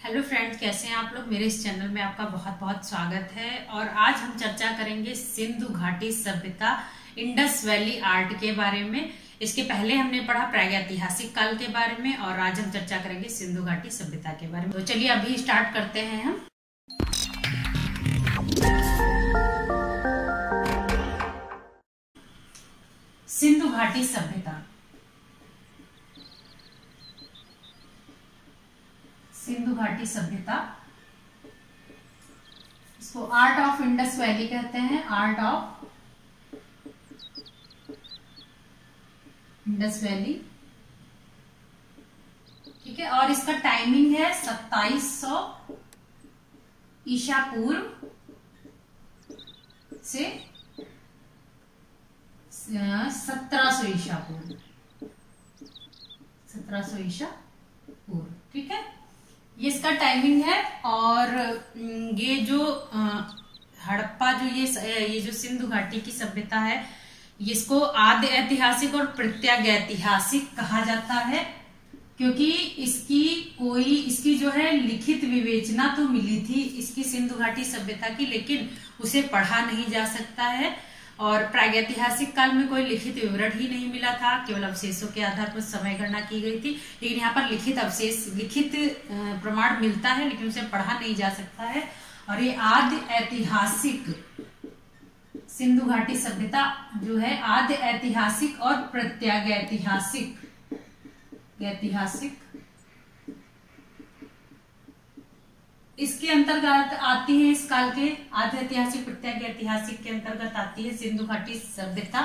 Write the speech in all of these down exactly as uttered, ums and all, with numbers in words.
Hello friends, कैसे हैं आप लोग। मेरे इस चैनल में आपका बहुत बहुत स्वागत है। और आज हम चर्चा करेंगे सिंधु घाटी सभ्यता, इंडस वैली आर्ट के बारे में। इसके पहले हमने पढ़ा प्रागैतिहासिक काल के बारे में और आज हम चर्चा करेंगे सिंधु घाटी सभ्यता के बारे में। तो चलिए अभी स्टार्ट करते हैं हम। सिंधु घाटी सभ्यता, सिंधु घाटी सभ्यता, इसको आर्ट ऑफ इंडस वैली कहते हैं। आर्ट ऑफ इंडस वैली, ठीक है। और इसका टाइमिंग है सत्ताईस सौ ईसा पूर्व से सत्रह सौ ईसा पूर्व, सत्रह सौ ईसा पूर्व, ठीक है। ये इसका टाइमिंग है। और ये जो हड़प्पा, जो ये ये जो सिंधु घाटी की सभ्यता है, इसको आद्य ऐतिहासिक और प्रत्यगैतिहासिक कहा जाता है, क्योंकि इसकी कोई इसकी जो है लिखित विवेचना तो मिली थी इसकी सिंधु घाटी सभ्यता की, लेकिन उसे पढ़ा नहीं जा सकता है। और प्रागैतिहासिक काल में कोई लिखित विवरण ही नहीं मिला था, केवल अवशेषों के आधार पर समय गणना की गई थी। लेकिन यहाँ पर लिखित अवशेष, लिखित प्रमाण मिलता है, लेकिन उसे पढ़ा नहीं जा सकता है। और ये आद्य ऐतिहासिक सिंधु घाटी सभ्यता जो है आद्य ऐतिहासिक और प्रत्यगैतिहासिक ऐतिहासिक इसके अंतर्गत आती है। इस काल के आद्य ऐतिहासिक प्रत्यग ऐतिहासिक के अंतर्गत आती है सिंधु घाटी सभ्यता।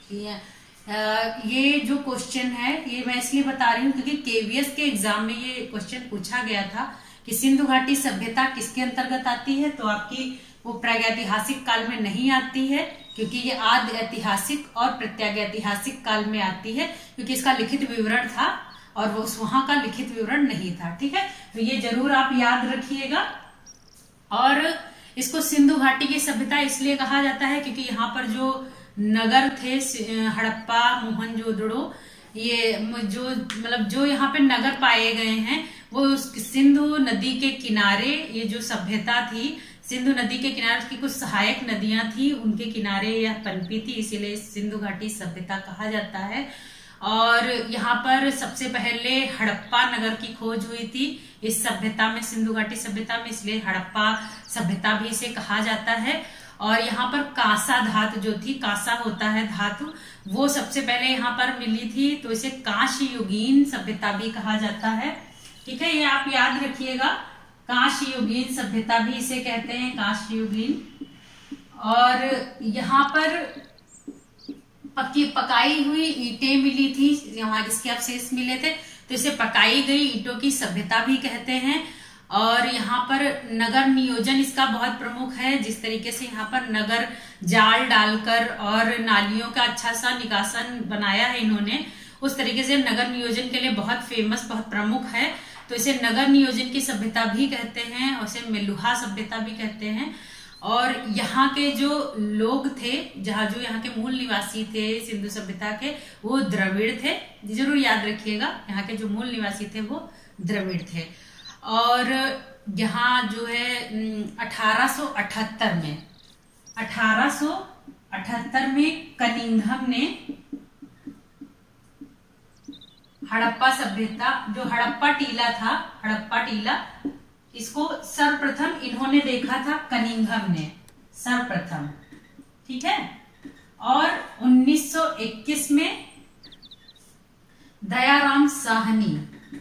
ये जो क्वेश्चन है ये मैं इसलिए बता रही हूँ क्योंकि केवीएस के एग्जाम में ये क्वेश्चन पूछा गया था कि सिंधु घाटी सभ्यता किसके अंतर्गत आती है। तो आपकी वो प्रागैतिहासिक काल में नहीं आती है, क्योंकि ये आद्य ऐतिहासिक और प्रत्यग ऐतिहासिक काल में आती है, क्योंकि इसका लिखित विवरण था और वो वहां का लिखित विवरण नहीं था, ठीक है। तो ये जरूर आप याद रखिएगा। और इसको सिंधु घाटी की सभ्यता इसलिए कहा जाता है क्योंकि यहाँ पर जो नगर थे, हड़प्पा, मोहनजोदड़ो, ये जो मतलब जो यहाँ पे नगर पाए गए हैं वो सिंधु नदी के किनारे, ये जो सभ्यता थी सिंधु नदी के किनारे, उसकी कुछ सहायक नदियां थी, उनके किनारे यह पनपी थी, इसीलिए सिंधु घाटी सभ्यता कहा जाता है। और यहाँ पर सबसे पहले हड़प्पा नगर की खोज हुई थी इस सभ्यता में, सिंधु घाटी सभ्यता में, इसलिए हड़प्पा सभ्यता भी इसे कहा जाता है। और यहाँ पर कांसा धातु जो थी, कांसा होता है धातु, वो सबसे पहले यहाँ पर मिली थी, तो इसे कांस्य युगीन सभ्यता भी कहा जाता है, ठीक है। ये आप याद रखिएगा, कांस्य युगीन सभ्यता भी इसे कहते हैं, कांस्य युगीन। और यहाँ पर पकी पकाई हुई ईंटें मिली थी, यहाँ जिसके अवशेष मिले थे, तो इसे पकाई गई ईंटों की सभ्यता भी कहते हैं। और यहाँ पर नगर नियोजन इसका बहुत प्रमुख है, जिस तरीके से यहाँ पर नगर जाल डालकर और नालियों का अच्छा सा निकासन बनाया है इन्होंने, उस तरीके से नगर नियोजन के लिए बहुत फेमस, बहुत प्रमुख है। तो इसे नगर नियोजन की सभ्यता भी कहते हैं और इसे मेलुहा सभ्यता भी कहते हैं। और यहाँ के जो लोग थे, जहाँ जो यहाँ के मूल निवासी थे सिंधु सभ्यता के, वो द्रविड़ थे, जरूर याद रखिएगा, यहाँ के जो मूल निवासी थे वो द्रविड़ थे। और यहाँ जो है अठारह सौ अठहत्तर में अठारह सौ अठहत्तर में कनिंघम ने हड़प्पा सभ्यता, जो हड़प्पा टीला था, हड़प्पा टीला, इसको सर्वप्रथम इन्होंने देखा था, कनिंघम ने सर्वप्रथम, ठीक है। और उन्नीस सौ इक्कीस में दयाराम साहनी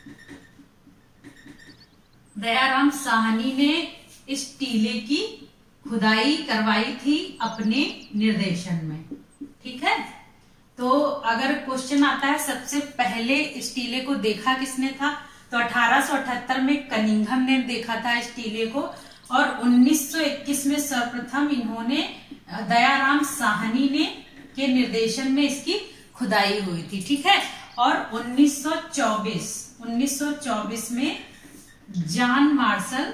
दयाराम साहनी ने इस टीले की खुदाई करवाई थी अपने निर्देशन में, ठीक है। तो अगर क्वेश्चन आता है सबसे पहले इस टीले को देखा किसने था, तो अठारह सौ अठहत्तर में कनिंघम ने देखा था इस टीले को, और उन्नीस सौ इक्कीस में सर्वप्रथम इन्होंने दयाराम साहनी ने के निर्देशन में इसकी खुदाई हुई थी, ठीक है। और उन्नीस सौ चौबीस में जॉन मार्शल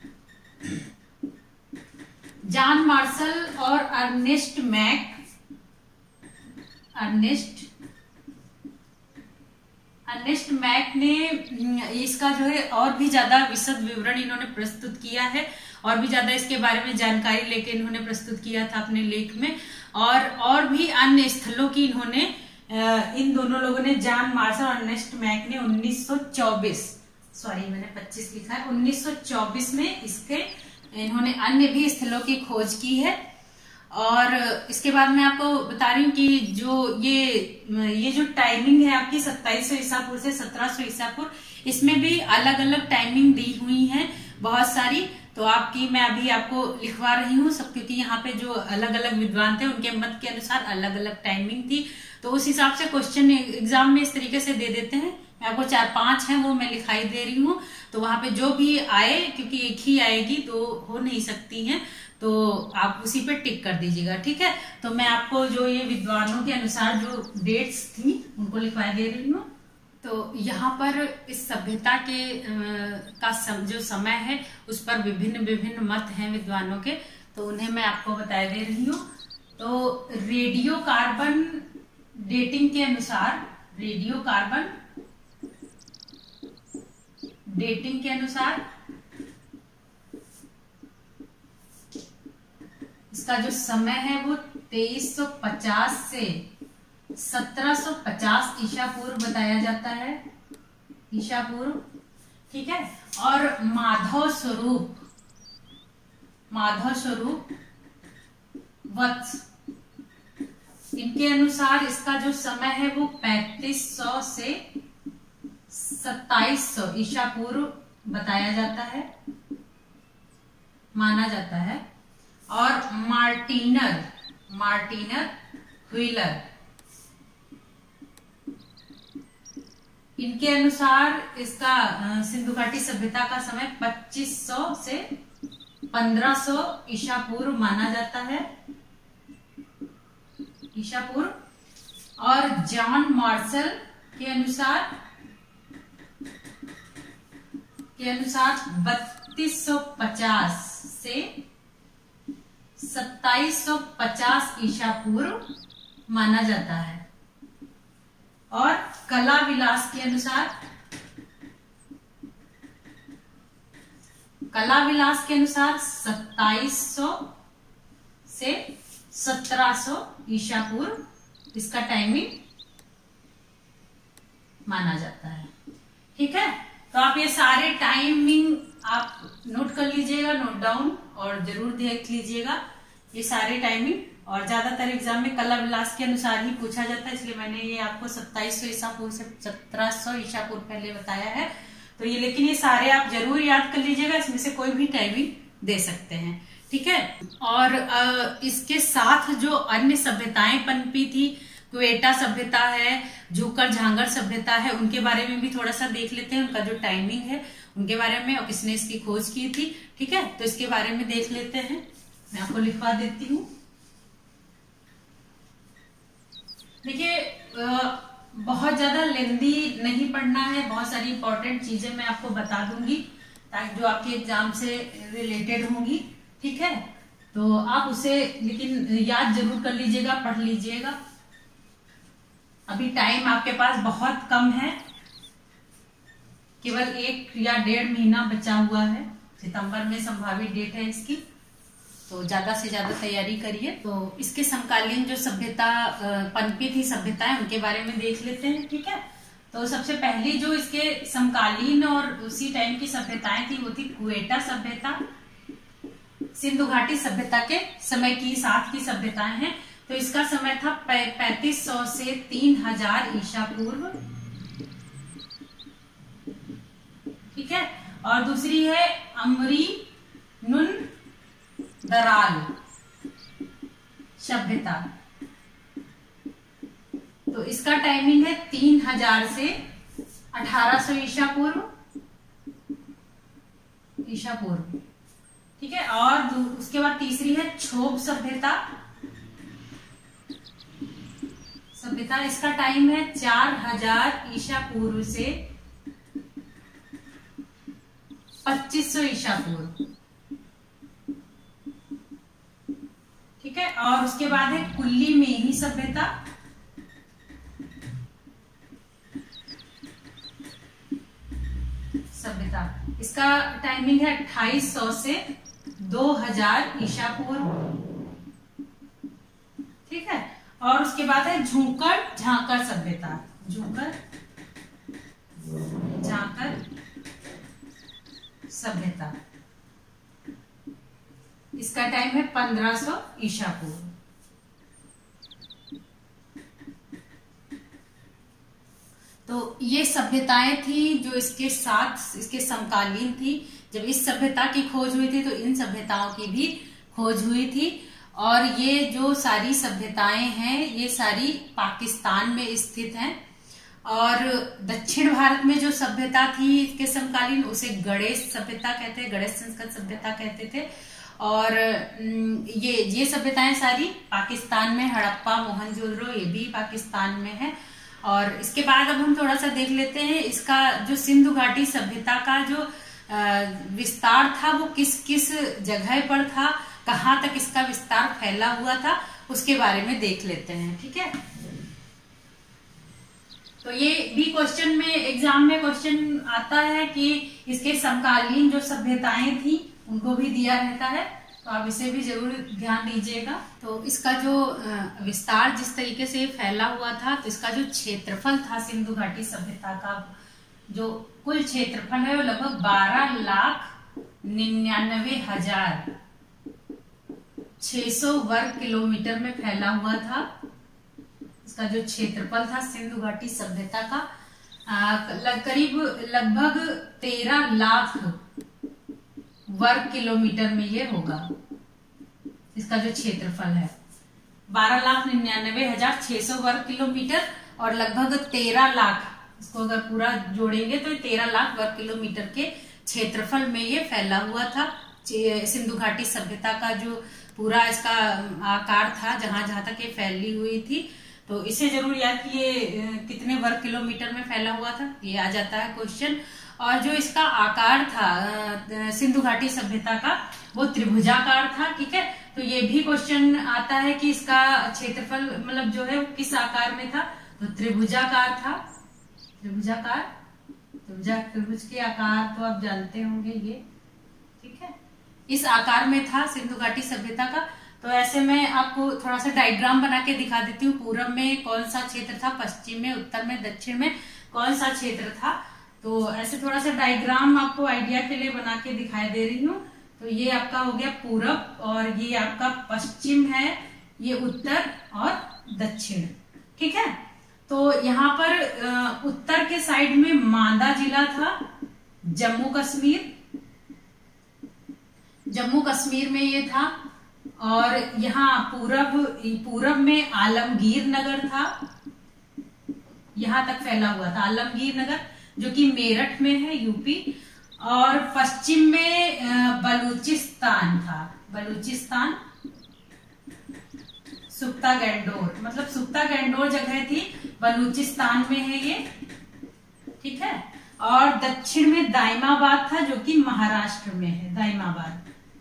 जॉन मार्शल और Ernest Mac Ernest Ernest Mac ने इसका जो है और भी ज्यादा विशद विवरण इन्होंने प्रस्तुत किया है, और भी ज्यादा इसके बारे में जानकारी लेके इन्होंने प्रस्तुत किया था अपने लेख में। और और भी अन्य स्थलों की इन्होंने इन दोनों लोगों ने, जॉन मार्शल और अर्नेस्ट मैक ने उन्नीस सौ चौबीस, सॉरी मैंने पच्चीस लिखा है, उन्नीस सौ चौबीस में इसके इन्होंने अन्य भी स्थलों की खोज की है। और इसके बाद मैं आपको बता रही हूँ कि जो ये ये जो टाइमिंग है आपकी सत्ताईस सौ ईसा पूर्व से सत्रह सौ ईसा पूर्व, इसमें भी अलग अलग टाइमिंग दी हुई है बहुत सारी। तो आपकी मैं अभी आपको लिखवा रही हूँ सब, क्योंकि यहाँ पे जो अलग अलग विद्वान थे उनके मत के अनुसार अलग अलग टाइमिंग थी। तो उस हिसाब से क्वेश्चन एग्जाम में इस तरीके से दे देते हैं। मैं आपको चार पांच है वो मैं लिखाई दे रही हूँ, तो वहां पे जो भी आए, क्योंकि एक ही आएगी तो हो नहीं सकती है, तो आप उसी पे टिक कर दीजिएगा, ठीक है। तो मैं आपको जो ये विद्वानों के अनुसार जो डेट्स थी उनको लिखवा दे रही हूँ। तो यहाँ पर इस सभ्यता के आ, का सम, जो समय है उस पर विभिन्न विभिन्न मत हैं विद्वानों के, तो उन्हें मैं आपको बता दे रही हूँ। तो रेडियो कार्बन डेटिंग के अनुसार, रेडियो कार्बन डेटिंग के अनुसार इसका जो समय है वो तेईस सौ पचास से सत्रह सौ पचास ईसा पूर्व बताया जाता है, ईसा पूर्व, ठीक है। और माधव स्वरूप, माधव स्वरूप वत्स, इनके अनुसार इसका जो समय है वो पैंतीस सौ से सत्ताईस सौ ईसा पूर्व बताया जाता है, माना जाता है। और मार्टिनर, मार्टिनर व्हीलर, इनके अनुसार इसका सिंधु घाटी सभ्यता का समय पच्चीस सौ से पंद्रह सौ ईसा पूर्व माना जाता है, ईसा पूर्व। और जॉन मार्शल के अनुसार के अनुसार बत्तीस सौ पचास से सत्ताईस सौ पचास ईसा पूर्व माना जाता है। और कला विलास के अनुसार, कला विलास के अनुसार सत्ताईस सौ से सत्रह सौ ईसा पूर्व इसका टाइमिंग माना जाता है, ठीक है। तो आप ये सारे टाइमिंग आप नोट कर लीजिएगा, नोट डाउन, और जरूर देख लीजिएगा ये सारे टाइमिंग। और ज्यादातर एग्जाम में कला विलास के अनुसार ही पूछा जाता है, इसलिए मैंने ये आपको सत्ताईस सौ ईसा पूर्व से सत्रह सौ ईसा पूर्व पहले बताया है। तो ये, लेकिन ये सारे आप जरूर याद कर लीजिएगा, इसमें से कोई भी टाइमिंग दे सकते हैं, ठीक है। और आ, इसके साथ जो अन्य सभ्यताएं पनपी थी, क्वेटा सभ्यता है, झूकर झांगर सभ्यता है, उनके बारे में भी थोड़ा सा देख लेते हैं। उनका जो टाइमिंग है उनके बारे में, और किसने इसकी खोज की थी, ठीक है। तो इसके बारे में देख लेते हैं, मैं आपको लिखवा देती हूँ। देखिए बहुत ज्यादा लेंदी नहीं पढ़ना है, बहुत सारी इंपॉर्टेंट चीजें मैं आपको बता दूंगी ताकि जो आपके एग्जाम से रिलेटेड होंगी, ठीक है। तो आप उसे लेकिन याद जरूर कर लीजिएगा, पढ़ लीजिएगा। अभी टाइम आपके पास बहुत कम है, केवल एक या डेढ़ महीना बचा हुआ है, सितंबर में संभावित डेट है इसकी, तो ज्यादा से ज्यादा तैयारी करिए। तो इसके समकालीन जो सभ्यता पनपी थी सभ्यताएं, उनके बारे में देख लेते हैं, ठीक है। तो सबसे पहली जो इसके समकालीन और उसी टाइम की सभ्यताएं थी वो थी क्वेटा सभ्यता, सिंधु घाटी सभ्यता के समय की साथ की सभ्यताएं हैं। तो इसका समय था पैंतीस सौ से तीन हजार ईसा पूर्व, ठीक है। और दूसरी है अमरी नुन दराल सभ्यता, तो इसका टाइमिंग है तीन हजार से अठारह सौ ईसा पूर्व, ईसा पूर्व, ठीक है। और उसके बाद तीसरी है क्षोभ सभ्यता, सभ्यता इसका टाइम है चार हजार ईसा पूर्व से पच्चीस सौ ईसा पूर्व, ठीक है। और उसके बाद है कुल्ली मेही सभ्यता, सभ्यता, इसका टाइमिंग है अट्ठाईस सौ से दो हजार ईसा पूर्व, ठीक है। और उसके बाद है झूंकर झांकर सभ्यता, झूंकर झांकर सभ्यता, इसका टाइम है पंद्रह सौ ईसा पूर्व। तो ये सभ्यताएं थी जो इसके साथ इसके समकालीन थी। जब इस सभ्यता की खोज हुई थी तो इन सभ्यताओं की भी खोज हुई थी। और ये जो सारी सभ्यताएं हैं ये सारी पाकिस्तान में स्थित हैं। और दक्षिण भारत में जो सभ्यता थी इसके समकालीन उसे गणेश सभ्यता कहते हैं, गणेश संस्कृत सभ्यता कहते थे। और ये ये सभ्यताएं सारी पाकिस्तान में, हड़प्पा मोहनजोदड़ो ये भी पाकिस्तान में है। और इसके बाद अब हम थोड़ा सा देख लेते हैं इसका जो सिंधु घाटी सभ्यता का जो विस्तार था वो किस किस जगह पर था, कहाँ तक इसका विस्तार फैला हुआ था, उसके बारे में देख लेते हैं, ठीक है। तो ये भी क्वेश्चन में एग्जाम में क्वेश्चन आता है कि इसके समकालीन जो सभ्यताएं थी उनको भी दिया रहता है, तो आप इसे भी जरूर ध्यान दीजिएगा। तो इसका जो विस्तार जिस तरीके से फैला हुआ था, तो इसका जो क्षेत्रफल था सिंधु घाटी सभ्यता का, जो कुल क्षेत्रफल है वो लगभग बारह लाख निन्यानवे हजार छह सौ वर्ग किलोमीटर में फैला हुआ था। इसका जो क्षेत्रफल था सिंधु घाटी सभ्यता का करीब लगभग तेरह लाख वर्ग किलोमीटर में ये होगा। इसका जो क्षेत्रफल है बारह लाख निन्यानवे हजार छह सौ वर्ग किलोमीटर और लगभग तेरह लाख, इसको अगर पूरा जोड़ेंगे तो तेरह लाख वर्ग किलोमीटर के क्षेत्रफल में ये फैला हुआ था। सिंधु घाटी सभ्यता का जो पूरा इसका आकार था जहां जहां तक ये फैली हुई थी, तो इसे जरूर याद कि ये कितने वर्ग किलोमीटर में फैला हुआ था, ये आ जाता है क्वेश्चन। और जो इसका आकार था सिंधु घाटी सभ्यता का वो त्रिभुजाकार था, ठीक है। तो ये भी क्वेश्चन आता है कि इसका क्षेत्रफल मतलब जो है वो किस आकार में था, तो त्रिभुजाकार था। त्रिभुजाकार त्रिभुजा त्रिभुज के आकार तो आप जानते होंगे ये, ठीक है, इस आकार में था सिंधु घाटी सभ्यता का। तो ऐसे मैं आपको थोड़ा सा डायग्राम बना के दिखा देती हूँ। पूरब में कौन सा क्षेत्र था, पश्चिम में, उत्तर में, दक्षिण में कौन सा क्षेत्र था। तो ऐसे थोड़ा सा डायग्राम आपको आइडिया के लिए बना के दिखाई दे रही हूँ। तो ये आपका हो गया पूरब और ये आपका पश्चिम है, ये उत्तर और दक्षिण, ठीक है। तो यहाँ पर उत्तर के साइड में मांदा जिला था, जम्मू कश्मीर, जम्मू कश्मीर में ये था। और यहाँ पूरब पूरब में आलमगीर नगर था, यहां तक फैला हुआ था आलमगीर नगर, जो कि मेरठ में है, यूपी। और पश्चिम में बलूचिस्तान था, बलूचिस्तान, सुख्ता गैंडोर, मतलब सुख्ता गैंडोर जगह थी, बलूचिस्तान में है ये, ठीक है। और दक्षिण में दाइमाबाद था जो कि महाराष्ट्र में है, दाइमाबाद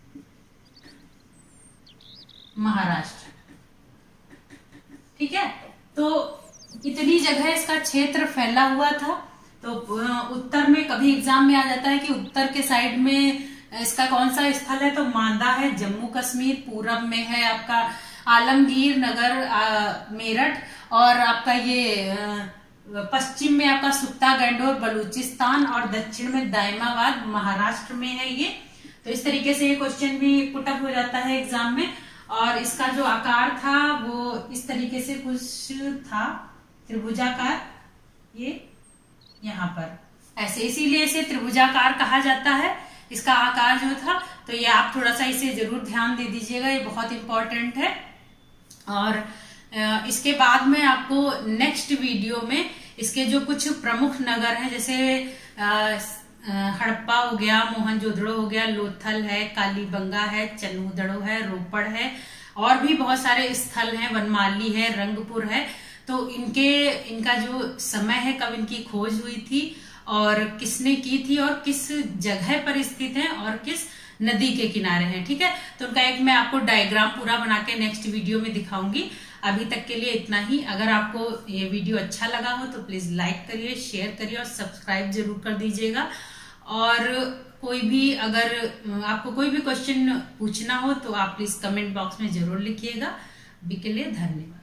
महाराष्ट्र, ठीक है। तो इतनी जगह इसका क्षेत्र फैला हुआ था। तो उत्तर में कभी एग्जाम में आ जाता है कि उत्तर के साइड में इसका कौन सा स्थल है, तो मांदा है, जम्मू कश्मीर। पूरब में है आपका आलमगीर नगर मेरठ, और आपका ये पश्चिम में आपका सुख्ता गैंडोर बलूचिस्तान, और दक्षिण में दाइमाबाद महाराष्ट्र में है ये। तो इस तरीके से ये क्वेश्चन भी पुटअप हो जाता है एग्जाम में। और इसका जो आकार था वो इस तरीके से कुछ था, त्रिभुजाकार, ये यहाँ पर ऐसे, इसीलिए इसे त्रिभुजाकार कहा जाता है, इसका आकार जो था। तो ये आप थोड़ा सा इसे जरूर ध्यान दे दीजिएगा, ये बहुत इंपॉर्टेंट है। और इसके बाद में आपको नेक्स्ट वीडियो में इसके जो कुछ प्रमुख नगर हैं, जैसे हड़प्पा हो गया, मोहनजोदड़ो हो गया, लोथल है, कालीबंगा है, चनूदड़ो है, रोपड़ है, और भी बहुत सारे स्थल हैं, वनमाली है, रंगपुर है। तो इनके इनका जो समय है, कब इनकी खोज हुई थी और किसने की थी और किस जगह पर स्थित है और किस नदी के किनारे हैं, ठीक है। तो उनका एक मैं आपको डायग्राम पूरा बना के नेक्स्ट वीडियो में दिखाऊंगी। अभी तक के लिए इतना ही। अगर आपको ये वीडियो अच्छा लगा हो तो प्लीज लाइक करिए, शेयर करिए और सब्सक्राइब जरूर कर दीजिएगा। और कोई भी अगर आपको कोई भी क्वेश्चन पूछना हो तो आप प्लीज कमेंट बॉक्स में जरूर लिखिएगा। अभी के लिए धन्यवाद।